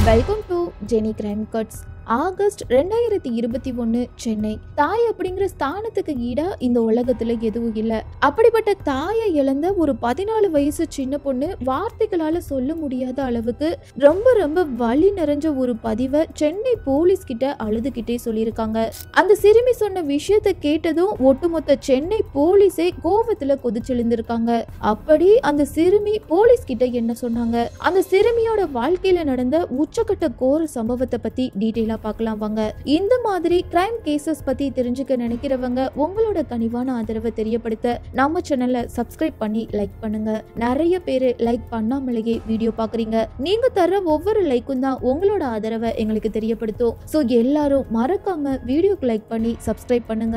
Welcome to Jeni crime cuts. August 2021 Chennai. தாய் அப்படிங்கிற ஸ்தானத்துக்கு ஈடா இந்த உலகத்துல எதுவும் இல்ல. அப்படிப்பட்ட தாயை இழந்த ஒரு 14 வயசு சின்ன பொண்ணு வார்த்தைகளால சொல்ல முடியாத அளவுக்கு ரொம்ப ரொம்ப வலி நிறைஞ்ச ஒரு பதிவை சென்னை போலீஸ் கிட்ட அழுதுகிட்டே சொல்லியிருக்காங்க. அந்த சிறுமி சொன்ன விஷயத்தை கேட்டதும் ஒட்டுமொத்த சென்னை போலீஸே கோபத்துல கொதிச்செழுந்திருக்காங்க. அப்படி அந்த சிறுமி போலீஸ் கிட்ட என்ன சொன்னாங்க, அந்த சிறுமியோட வாழ்க்கையில நடந்த உச்சக்கட்ட கோர சம்பவத்தை பத்தி டீடைலா பார்க்கலாம் வாங்க. இந்த மாதிரி கிரைம் கேசஸ் பத்தி தெரிஞ்சுக்க நினைக்கிறவங்க உங்களோட கனிவான ஆதரவை தெரியப்படுத்த நம்ம சேனலை சப்ஸ்கிரைப் பண்ணி லைக் பண்ணுங்க. நிறைய பேரு லைக் பண்ணாமலேயே வீடியோ பாக்குறீங்க. நீங்க தர ஒவ்வொரு லைக்கும் தான் உங்களோட ஆதரவை எங்களுக்கு தெரியப்படுத்தும். சோ எல்லாரும் மறக்காம வீடியோக்கு லைக் பண்ணி சப்ஸ்கிரைப் பண்ணுங்க.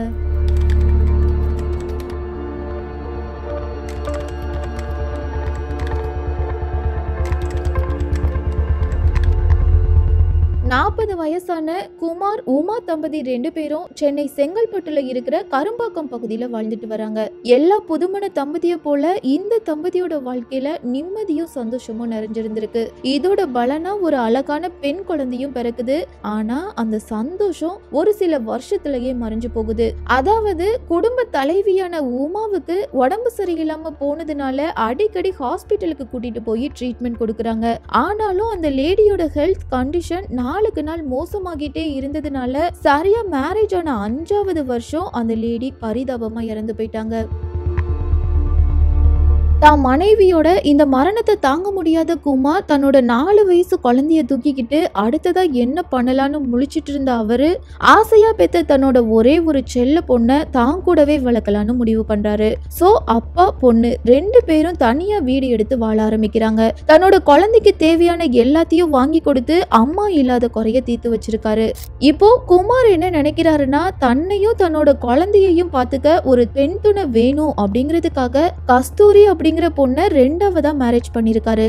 40 வயசான குமார் உமா தம்பதி 2 பேரும் சென்னை செங்கல்பட்டுல இருக்கிற கரும்பாக்கம் பகுதியில வாழ்ந்துட்டு வராங்க. எல்லா புதுமண தம்பதியை போல இந்த தம்பதியோட வாழ்க்கையில நிம்மதியும் சந்தோஷமும் நிறைஞ்சிருந்திருக்கு. இதோட பலனா ஒரு அழகான பெண் குழந்தையும் பிறக்குது. ஆனா அந்த சந்தோஷம் ஒரு சில வருஷத்திலேயே மறைஞ்சு போகுது. அதாவது குடும்ப தலைவியான உமாவுக்கு உடம்பு சரியில்லாம போனதுனால அடிக்கடி ஹாஸ்பிட்டலுக்கு கூட்டிட்டு போய் ட்ரீட்மெண்ட் கொடுக்கறாங்க. ஆனாலும் அந்த லேடியோட ஹெல்த் கண்டிஷன் நாளுக்கு நாள் மோசமாகிட்டே இருந்ததுனால சரியா மேரேஜ் ஆன 5வது வருஷம் அந்த லேடி பரிதாபமா இறந்து போயிட்டாங்க. தான் மனைவியோட இந்த மரணத்தை தாங்க முடியாத குமார் தன்னோட 4 வயசு குழந்தைய தூக்கிக்கிட்டு அடுத்ததா என்ன பண்ணலான்னு முழிச்சிட்டு இருந்த அவரு ஆசையா பெத்த தன்னோட ஒரே ஒரு செல்ல பொண்ணை தான் கூடவே வளர்க்கலான்னு முடிவு பண்றாரு. சோ அப்பா பொண்ணு 2 பேரும் தனியா வீடு எடுத்து வாழ ஆரம்பிக்கிறாங்க. தன்னோட குழந்தைக்கு தேவையான எல்லாத்தையும் வாங்கி கொடுத்து அம்மா இல்லாத குறைய தீர்த்து வச்சிருக்காரு. இப்போ குமார் என்ன நினைக்கிறாருன்னா, தன்னையும் தன்னோட குழந்தையையும் பாத்துக்க ஒரு பெண் துணை வேணும் அப்படிங்கிறதுக்காக கஸ்தூரி அப்படிங்கிற பொண்ணை 2வதா மேரேஜ் பண்ணிருக்காரு.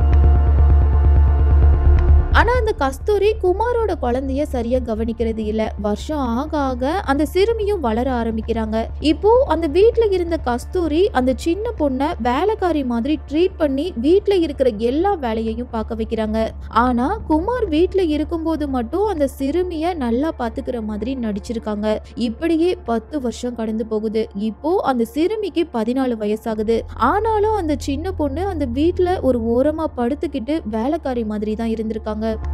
ஆனா அந்த கஸ்தூரி குமாரோட குழந்தைய சரியா கவனிக்கிறது இல்ல. வருஷம் ஆக ஆக அந்த சிறுமியும் வளர ஆரம்பிக்கிறாங்க. இப்போ அந்த வீட்டுல இருந்த கஸ்தூரி அந்த சின்ன பொண்ணை வேலைக்காரி மாதிரி ட்ரீட் பண்ணி வீட்டுல இருக்கிற எல்லா வேலையையும் பார்க்க வைக்கிறாங்க. ஆனா குமார் வீட்டுல இருக்கும்போது மட்டும் அந்த சிறுமிய நல்லா பாத்துக்கிற மாதிரி நடிச்சிருக்காங்க. இப்படியே 10 வருஷம் கடந்து போகுது. இப்போ அந்த சிறுமிக்கு 14 வயசாகுது. ஆனாலும் அந்த சின்ன பொண்ணு அந்த வீட்டுல ஒரு ஓரமா படுத்துக்கிட்டு வேலைக்காரி மாதிரி தான் இருந்திருக்காங்க.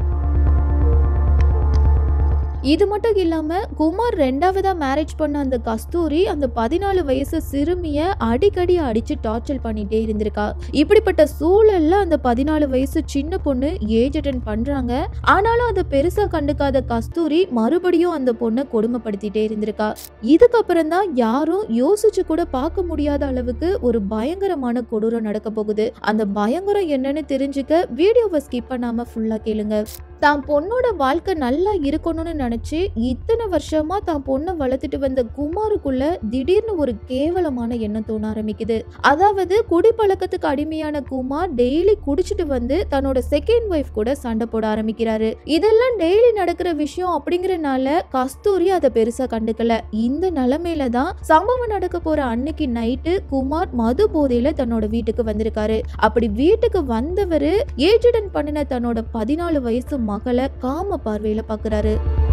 இது மட்டும் இல்லாம குமார் 2வதா மேரேஜ் பண்ண அந்த கஸ்தூரி அந்த 14 வயசு சிறுமிய அடிக்கடி அடிச்சு டார்ச்சர் பண்ணிட்டே இருந்திருக்கா. இப்படிப்பட்ட சூழல்ல அந்த 14 வயசு சின்ன பொண்ணு ஏஜ் அட்டெண்ட் பண்றாங்க. ஆனாலும் அதை பெருசா கண்டுக்காத கஸ்தூரி மறுபடியும் அந்த பொண்ணை கொடுமைப்படுத்திட்டே இருந்திருக்கா. இதுக்கப்புறம் தான் யாரும் யோசிச்சு கூட பார்க்க முடியாத அளவுக்கு ஒரு பயங்கரமான கொடூரம் நடக்க போகுது. அந்த பயங்கரம் என்னன்னு தெரிஞ்சுக்க வீடியோவை ஸ்கிப் பண்ணாம ஃபுல்லா கேளுங்க. தான் பொண்ணோட வாழ்க்கை நல்லா இருக்கணும்னு நினைச்சு இத்தனை வருஷமா தான் பொண்ணை வளர்த்துட்டு வந்த குமாருக்குள்ள திடீர்னு ஒரு கேவலமான எண்ணம் தோண ஆரம்பிக்குது. அதாவது குடிப்பழக்கத்துக்கு அடிமையான குமார் டெய்லி குடிச்சிட்டு வந்து தன்னோட செகண்ட் ஒய்ஃப் கூட சண்டை போட ஆரம்பிக்கிறாரு. இதெல்லாம் டெய்லி நடக்கிற விஷயம் அப்படிங்கறனால கஸ்தூரி அதை பெருசா கண்டுக்கல. இந்த நிலைமையில தான் சம்பவம் நடக்க போற அன்னைக்கு நைட்டு குமார் மது போதையில தன்னோட வீட்டுக்கு வந்திருக்காரு. அப்படி வீட்டுக்கு வந்தவரு ஏஜென்ட் பண்ணின தன்னோட 14 வயசு மகளை காம பார்வையில பாக்குறாரு.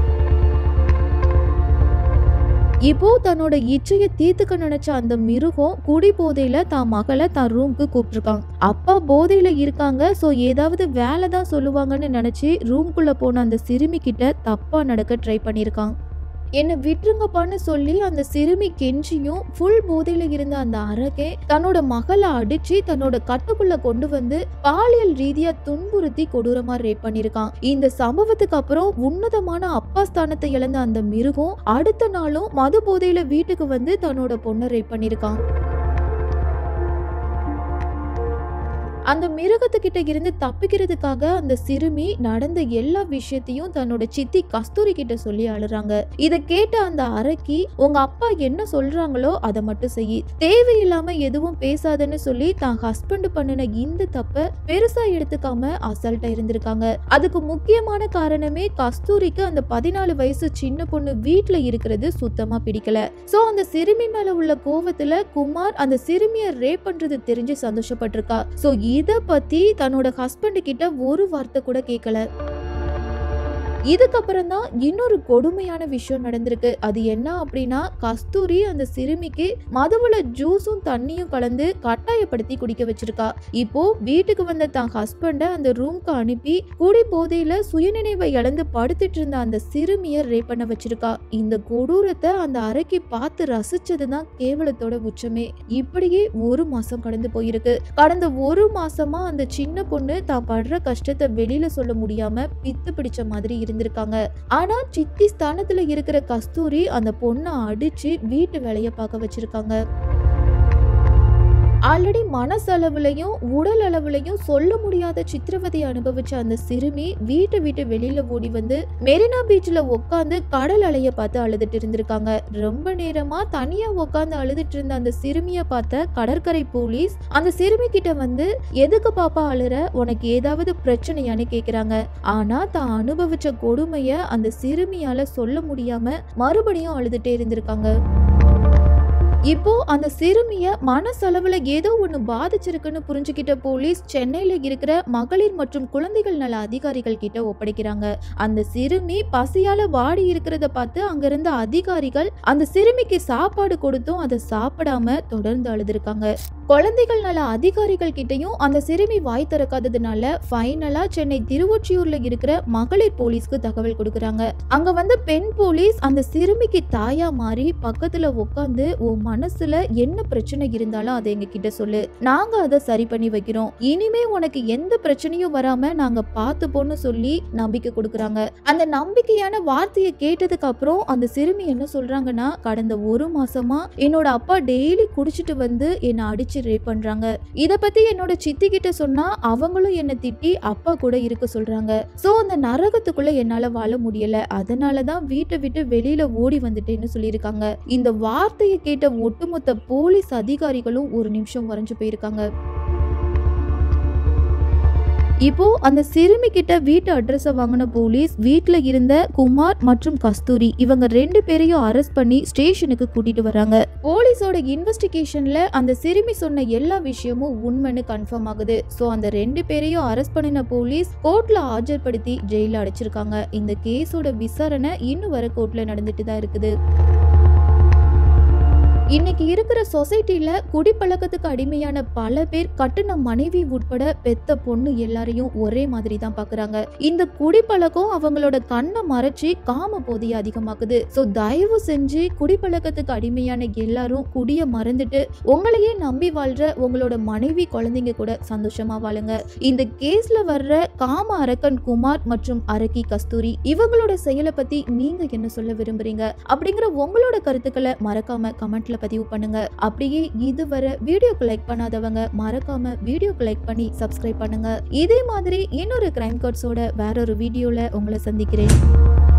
இப்போ தன்னோட இச்சையை தீர்த்துக்க நினைச்ச அந்த மிருகம் குடி போதையில தான் மகளை தான் ரூம்க்கு கூப்பிட்டுருக்காங்க. அப்பா போதையில இருக்காங்க, சோ ஏதாவது வேலை தான் சொல்லுவாங்கன்னு நினைச்சு ரூம்குள்ள போன அந்த சிறுமி கிட்ட தப்பா நடக்க ட்ரை பண்ணிருக்காங்க. என்ன விட்டுருங்கப்பான்னு சொல்லி அந்த சிறுமி கெஞ்சியும் ஃபுல் போதையில இருந்த அந்த அரகே தன்னோட மகளை அடிச்சு தன்னோட கட்டுக்குள்ள கொண்டு வந்து பாலியல் ரீதியா துன்புறுத்தி கொடூரமா ரேப் பண்ணிருக்கான். இந்த சம்பவத்துக்கு அப்புறம் உன்னதமான அப்பா ஸ்தானத்தை இழந்த அந்த மிருகம் அடுத்த நாளும் மது போதையில வீட்டுக்கு வந்து தன்னோட பொண்ணை ரேப் பண்ணிருக்கான். அந்த மிருகத்துக்கிட்ட இருந்து தப்பிக்கிறதுக்காக அந்த சிறுமி நடந்த எல்லா விஷயத்தையும் தன்னோட சித்தி கஸ்தூரி கிட்ட சொல்லி அழுறாங்க. இத கேட்ட அந்த அரக்கி, உங்க அப்பா என்ன சொல்றாங்களோ அதை மட்டும் செய், தேவையில்லாம எதுவும் பேசாதன்னு சொல்லி தான் ஹஸ்பண்ட் பண்ணின இந்த தப்ப பெருசா எடுத்துக்காம அசால்ட்டா இருந்திருக்காங்க. அதுக்கு முக்கியமான காரணமே கஸ்தூரிக்கு அந்த 14 வயசு சின்ன பொண்ணு வீட்டுல இருக்கிறது சுத்தமா பிடிக்கல. சோ அந்த சிறுமி மேல உள்ள கோவத்துல குமார் அந்த சிறுமியை ரேப் பண்றது தெரிஞ்சு சந்தோஷப்பட்டிருக்கா. சோ இத பத்தி தன்னோட ஹஸ்பண்ட் கிட்ட ஒரு வார்த்தை கூட கேட்கல. இதுக்கப்புறம் தான் இன்னொரு கொடுமையான விஷயம் நடந்திருக்கு. அது என்ன அப்படின்னா, கஸ்தூரி அந்த சிறுமிக்கு மதுவுல ஜூஸும் தண்ணியும் கலந்து கட்டாயப்படுத்தி குடிக்க வச்சிருக்கா. இப்போ வீட்டுக்கு வந்த தான் ஹஸ்பண்ட அந்த ரூம்க்கு அனுப்பி குடி போதையில சுயநினைவை இழந்து படுத்துட்டு இருந்த அந்த சிறுமிய ரேப் பண்ண வச்சிருக்கா. இந்த கொடூரத்தை அந்த அறைக்கு பார்த்து ரசிச்சதுதான் கேவலத்தோட உச்சமே. இப்படியே 1 மாசம் கடந்து போயிருக்கு. கடந்த 1 மாசமா அந்த சின்ன பொண்ணு தான் படுற கஷ்டத்தை வெளியில சொல்ல முடியாம பித்து பிடிச்ச மாதிரி இருந்திருக்காங்க. ஆனா சித்தி ஸ்தானத்துல இருக்கிற கஸ்தூரி அந்த பொண்ணை அடிச்சு வீட்டு வேலையை பார்க்க வச்சிருக்காங்க. ஆல்ரெடி மனசளவுலையும் உடல் அளவுலையும் சொல்ல முடியாத சித்திரவதையை அனுபவிச்ச அந்த சிறுமி வீட்டை விட்டு வெளியில ஓடி வந்து மெரினா பீச்ல உட்காந்து கடல் அலைய பார்த்து அழுதுட்டு இருந்திருக்காங்க. ரொம்ப நேரமா தனியா உட்காந்து அழுதுட்டு இருந்த அந்த சிறுமிய பார்த்த கடற்கரை போலீஸ் அந்த சிறுமி கிட்ட வந்து, எதுக்கு பாப்பா அழுற, உனக்கு ஏதாவது பிரச்சனையான்னு கேக்குறாங்க. ஆனா தான் அனுபவிச்ச கொடுமைய அந்த சிறுமியால சொல்ல முடியாம மறுபடியும் அழுதுட்டே இருந்திருக்காங்க. இப்போ அந்த சிறுமிய மனசளவுல ஏதோ ஒண்ணு பாதிச்சிருக்குன்னு புரிஞ்சுக்கிட்ட போலீஸ் சென்னையில இருக்கிற மகளிர் மற்றும் குழந்தைகள் நல அதிகாரிகள் கிட்ட ஒப்படைக்கிறாங்க. அந்த சிறுமி பசியால வாடி இருக்கிறத பார்த்து அங்க இருந்த அதிகாரிகள் அந்த சிறுமிக்கு சாப்பாடு கொடுத்தும் அதை சாப்பிடாம தொடர்ந்து அழுதுருக்காங்க. குழந்தைகள் நல அதிகாரிகள் கிட்டையும் அந்த சிறுமி வாய் திறக்காததுனால ஃபைனலா சென்னை திருவொற்றியூர்ல இருக்கிற மகளிர் போலீஸ்க்கு தகவல் கொடுக்கறாங்க. அங்க வந்து பெண் போலீஸ் அந்த சிறுமிக்கு தாயா மாறி பக்கத்துல உட்காந்து, உன் மனசுல என்ன பிரச்சனை இருந்தாலும் அதை எங்க கிட்ட சொல்லு, நாங்க அதை சரி பண்ணி வைக்கிறோம், இனிமே உனக்கு எந்த பிரச்சனையும் வராம நாங்க பார்த்துப்போன்னு சொல்லி நம்பிக்கை கொடுக்கறாங்க. அந்த நம்பிக்கையான வார்த்தையை கேட்டதுக்கு அப்புறம் அந்த சிறுமி என்ன சொல்றாங்கன்னா, கடந்த 1 மாசமா என்னோட அப்பா டெய்லி குடிச்சிட்டு வந்து என்னை அடிச்சு ரேப் பண்றாங்க. இத பத்தி என்னோட சித்தி கிட்ட சொன்னா அவங்களும் என்ன திட்டி அப்பா கூட இருக்க சொல்றாங்க. சோ அந்த நரகத்துக்குள்ள என்னால வாழ முடியல, அதனாலதான் வீட்டை விட்டு வெளியில ஓடி வந்துட்டேன்னு சொல்லியிருக்காங்க. இந்த வார்த்தையை கேட்ட ஒட்டுமொத்த போலீஸ் அதிகாரிகளும் ஒரு நிமிஷம் வரைஞ்சு போயிருக்காங்க. இப்போ அந்த சிறுமி கிட்ட வீட்டு அட்ரஸ் வாங்கின போலீஸ் வீட்டுல இருந்த குமார் மற்றும் கஸ்தூரி இவங்க 2 பேரையும் அரெஸ்ட் பண்ணி ஸ்டேஷனுக்கு கூட்டிட்டு வராங்க. போலீஸோட இன்வெஸ்டிகேஷன்ல அந்த சிறுமி சொன்ன எல்லா விஷயமும் உண்மைன்னு கன்ஃபார்ம் ஆகுது. சோ அந்த 2 பேரையும் அரெஸ்ட் பண்ணின போலீஸ் கோர்ட்ல ஆஜர்படுத்தி ஜெயில அடைச்சிருக்காங்க. இந்த கேஸோட விசாரணை இன்னும் வர கோர்ட்ல நடந்துட்டு தான் இருக்குது. இன்னைக்கு இருக்கிற சொசைட்டில குடிப்பழக்கத்துக்கு அடிமையான பல பேர் கட்டுன மனைவி உட்பட பெத்த பொண்ணு எல்லாரையும் ஒரே மாதிரி தான் பாக்குறாங்க. இந்த குடிப்பழக்கம் அவங்களோட கண்ணை மறைச்சு காம போதையை அதிகமாக்குது. சோ தயவு செஞ்சு குடிப்பழக்கத்துக்கு அடிமையான எல்லாரும் குடிய மறந்துட்டு உங்களையே நம்பி வாழ்ற உங்களோட மனைவி குழந்தைங்க கூட சந்தோஷமா வாழுங்க. இந்த கேஸ்ல வர்ற காம அரக்கன் குமார் மற்றும் அரக்கி கஸ்தூரி இவங்களோட செயலை பத்தி நீங்க என்ன சொல்ல விரும்புறீங்க அப்படிங்கிற உங்களோட கருத்துக்களை மறக்காம கமெண்ட்ல பதிவு பண்ணுங்க. அப்படியே இதுவரை வீடியோக்கு லைக் பண்ணாதவங்க மறக்காம வீடியோக்கு லைக் பண்ணி சப்ஸ்கிரைப் பண்ணுங்க. இதே மாதிரி இன்னொரு கிரைம் கார்ட்ஸோட வேற ஒரு வீடியோல உங்களை சந்திக்கிறேன்.